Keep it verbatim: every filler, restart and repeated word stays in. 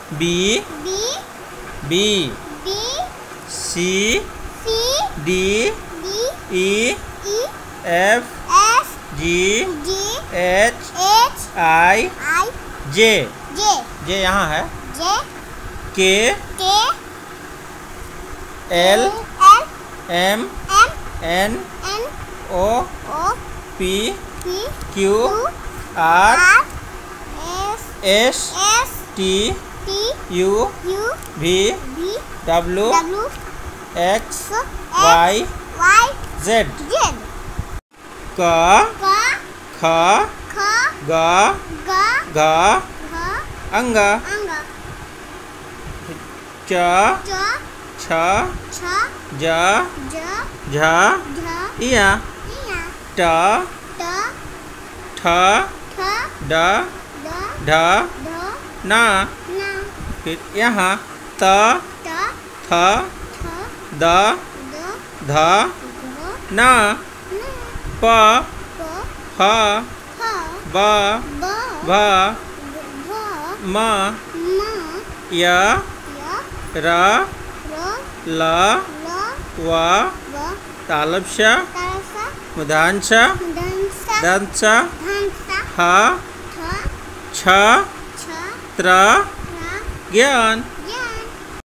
B B B B C C D D E E F F G G H H I I J J J यहाँ है J K K L L M M N N O O P P Q Q R R S S S T T U U V V W W X X Y Y Z Z क क ख ख ग ग घ घ अंग अंग च च छ छ ज ज झ झ इया इया ट ट ठ ठ ड ड ढ ढ न न फिर यहाँ त ट थ थ द द ध ध न न प प ह ह ब ब भ भ म म य य र र ल ल व व तालब्श तारसा मुधांश दंसा दंश धंसा ह ठ छ छ त्र र ज्ञान